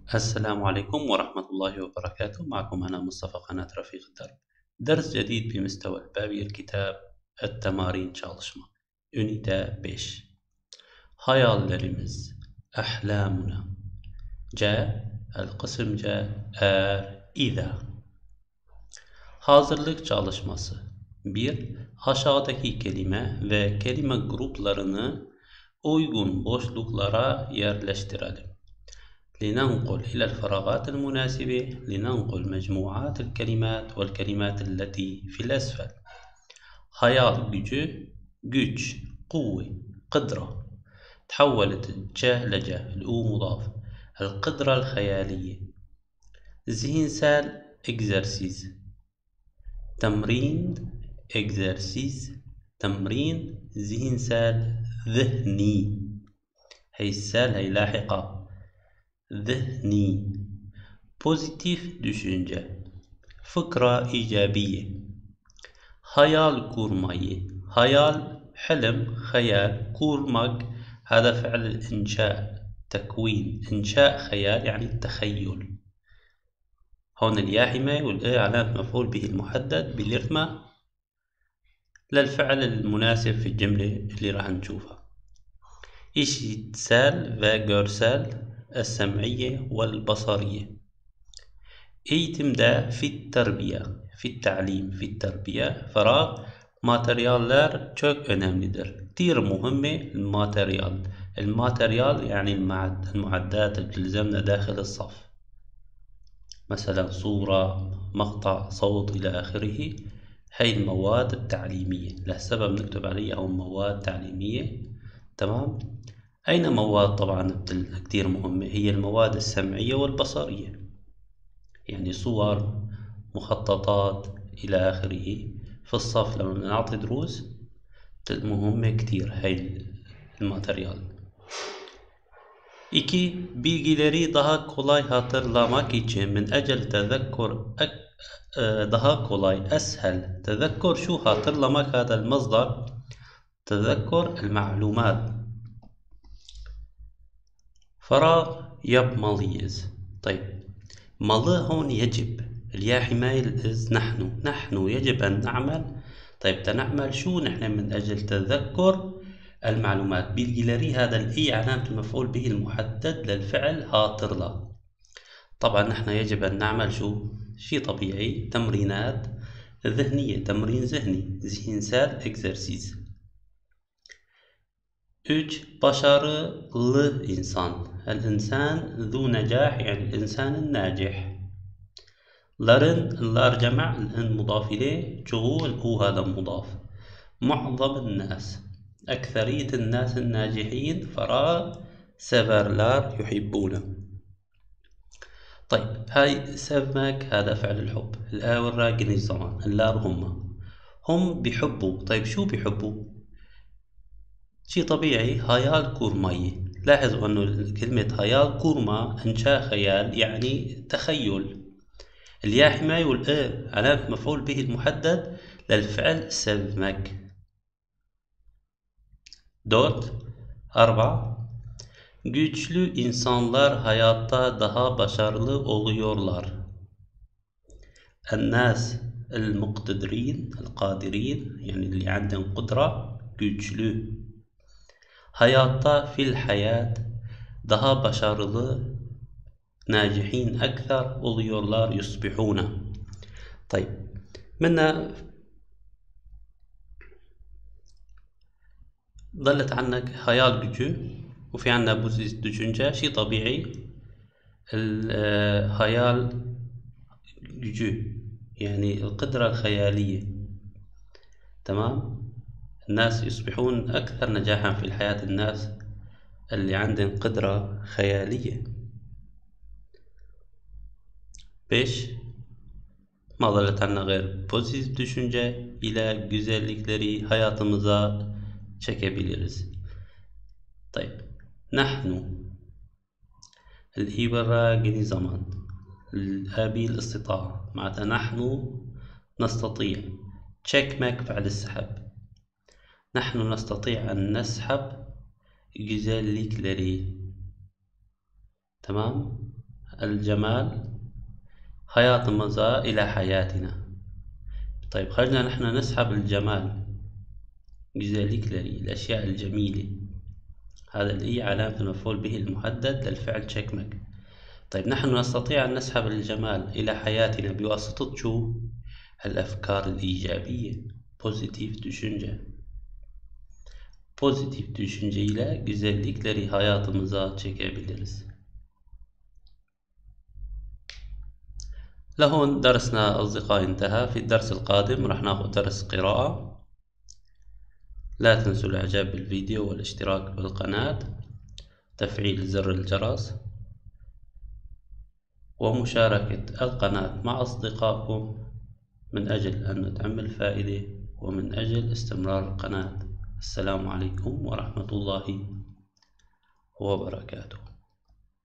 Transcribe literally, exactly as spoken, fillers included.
السلام عليكم ورحمة الله وبركاته. معكم أنا مصطفى قناة رفيق الدرب. درس جديد بمستوى البابي الكتاب التمارين çalışma. Ünite beş. Hayallerimiz, أحلامنا. جاء القسم جاء er إذا. Hazırlık çalışması. bir. Aşağıdaki kelime ve kelime gruplarını uygun boşluklara yerleştirelim. لننقل إلى الفراغات المناسبة لننقل مجموعات الكلمات والكلمات التي في الأسفل. hayal gücü, güç, قوة, قدرة. تحولت الجاه لجاه الأو مضاف. القدرة الخيالية. zihinsel egzersiz. تمرين egzersiz. تمرين zihinsel ذهني. هي السال هي لاحقة. ذهني. Pozitif düşünce. Fıkra icabiye. Hayal kurmayı. Hayal حلم خيال. kurmak هذا فعل الإنشاء تكوين. إنشاء خيال يعني التخيل. هون الياء حماية والإيه علامة مفعول به المحدد بالإرمة للفعل المناسب في الجملة اللي راح نشوفها. işitsel ve görsel السمعية والبصرية. eğitimde fit terbiye, fit talim, fit terbiye, faraغ materyallar çok önemlidir. كتير مهمة الماتريال. الماتريال يعني المعدات اللي بتلزمنا داخل الصف. مثلا صورة، مقطع، صوت إلى آخره. هي المواد التعليمية. لهالسبب نكتب عليها أو مواد تعليمية. تمام؟ أين مواد طبعا كتير مهمة؟ هي المواد السمعية والبصرية. يعني صور، مخططات إلى آخره. في الصف لما نعطي دروس مهمة كتير هاي الماتريال. İki, bilgileri daha kolay hatırlamak için من أجل تذكر أك... daha kolay أسهل. تذكر شو hatırlamak هذا المصدر. تذكر المعلومات. فراغ yapmalıyız. طيب malı هون يجب. الياء حماية الإز نحن. نحن يجب أن نعمل. طيب تنعمل شو نحن من أجل تذكر المعلومات. بالجلري هذا الإي علامة المفعول به المحدد للفعل هاطرلا. طبعا نحن يجب أن نعمل شو شيء طبيعي. تمرينات ذهنية. تمرين ذهني. zihinsel egzersiz. üç. Başarılı insan. الإنسان ذو نجاح يعني الإنسان الناجح. لرن اللار جمع الإن مضاف إليه. çoğu الأو هذا مضاف. معظم الناس. أكثرية الناس الناجحين فراغ severler يحبونه. طيب هاي sevmek هذا فعل الحب. الآ والراء جني الزمان. اللار هم هم بيحبوا. طيب شو بيحبوا؟ شيء طبيعي. هايال كورماي. لاحظوا أنه كلمة هايال كورما إنشاء خيال يعني تخيل. الياء حماية والآ علامة مفعول به المحدد للفعل sevmek. dört. Arba. Güçlü insanlar hayatta daha başarılı oluyorlar. الناس المقتدرين القادرين يعني اللي عندهم قدرة güçlü. hayatta fil hayat daha başarılı ناجحين أكثر oluyorlar يصبحون. طيب منا ضلت عنك hayal gücü وفي عنا بوزيس düşünce شيء طبيعي. الخيال gücü يعني القدرة الخيالية. تمام. الناس يصبحون أكثر نجاحا في الحياة. الناس اللي عندهم قدرة خيالية. beş. ما ضلت عنا غير pozitif düşünce ile güzellikleri hayatımıza çekebiliriz. طيب نحن الإبرة جني زمان. الآبي الاستطاعة معناتها نحن نستطيع. çekmek فعل السحب. نحن نستطيع أن نسحب güzellikleri. تمام. الجمال حياتımıza إلى حياتنا. طيب خلينا نحن نسحب الجمال، güzellikleri، الأشياء الجميلة. هذا الإي علامة المفعول به المحدد للفعل çekmek. طيب نحن نستطيع أن نسحب الجمال إلى حياتنا بواسطة شو؟ الأفكار الإيجابية، pozitif düşünce. Pozitif düşünceyle güzellikleri hayatımıza çekebiliriz. لهون درسنا أصدقائي انتهى. في الدرس القادم رح ناخذ درس قراءة. لا تنسوا الإعجاب بالفيديو والاشتراك بالقناة، تفعيل زر الجرس، ومشاركة القناة مع أصدقائكم من أجل أن تعمل فائدة ومن أجل استمرار القناة. السلام عليكم ورحمة الله وبركاته.